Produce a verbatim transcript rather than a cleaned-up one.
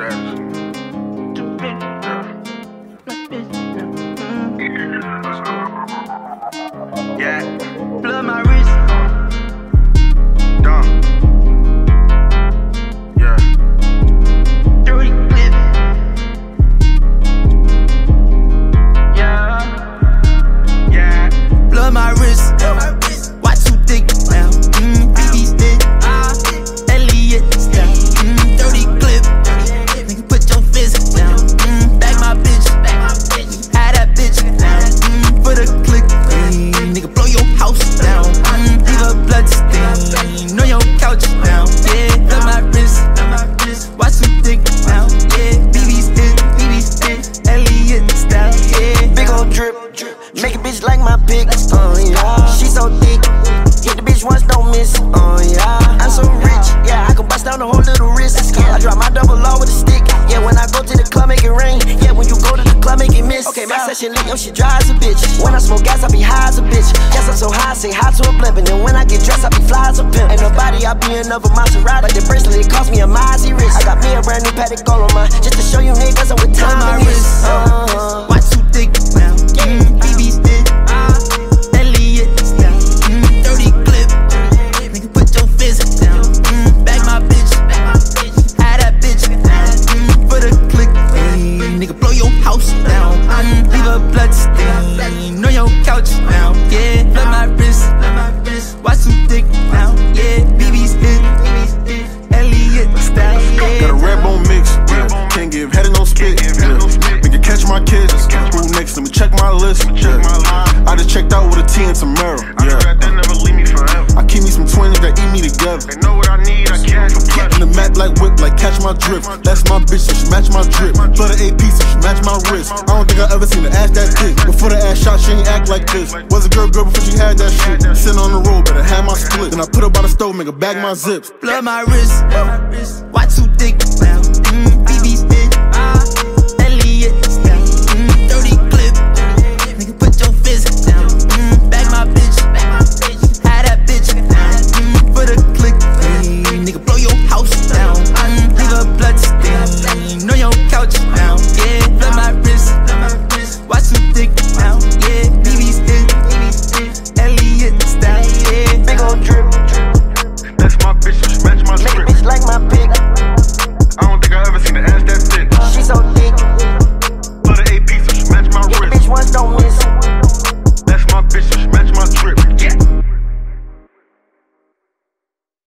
status. Yeah. Blood my wrist. Dumb. Yeah. Dirty clip. Yeah. Yeah. Blood my wrist. Why too thick now? Mmm, B B stick. Elliot style. Mmm, dirty clip. Nigga, put your fist down. Mmm, back my bitch. Had that bitch down. Mmm, for the clique. Mm, nigga, blow your house down. Mmm, leave a bloodstain on your couch down. Yeah, blood my wrist. Why too thick now? Yeah, B B stick. B B stick. Elliot style. Yeah, big ol' drip. Make a bitch like my pick. Oh yeah, she so thick. Hit the bitch once, don't miss. Oh yeah, I'm so rich. Yeah, I can bust down the whole little wrist. Yeah, I drop my double law with a stick. Yeah, when I go to the club, make it rain. Yeah, when you go to the club, make it miss. Okay, my session lit, yo, she dry as a bitch. When I smoke gas, I be high as a bitch. Yes, I'm so high, I say hi to a blimp. And then when I get dressed, I be fly as a pimp. Ain't nobody, I be another Maserati. But the bracelet, it cost me a Mozzie wrist. I got me a brand new Patek all on my, just to show you niggas I'm with time my and wrist. this. Uh-huh. Why too thick now? Mm, B B stick. Elliot style. Mm, dirty clip. Nigga, put your fist down. Mm, back my bitch. Had that bitch. Mm, for the clique. Mm, nigga, blow your house down. Mm, leave a bloodstain on your couch now. Yeah, blood my wrist. Why too thick now? Yeah, B B stick. Elliot style. Yeah. Got a red bone mix. Yeah. Can't give head and no spit. Yeah. Nigga, catch my kids. Who next? Let me check my list. Yeah. I just checked out with a T and some Merrill. Yeah. I keep me some twins that eat me together. They know what I need, I can't forget. In the Mac like whip, like catch my drift. That's my bitch, so she match my drip. For the A P, so she match my wrist. I don't think I ever seen her ass that thick. Before the ass shot, she ain't act like this. Was a girl girl before she had that shit. Sitting on the road, better have my split. Then I put her by the stove, make her bag my zips. Blood my wrist. Why too thick now? Mm, B B stick.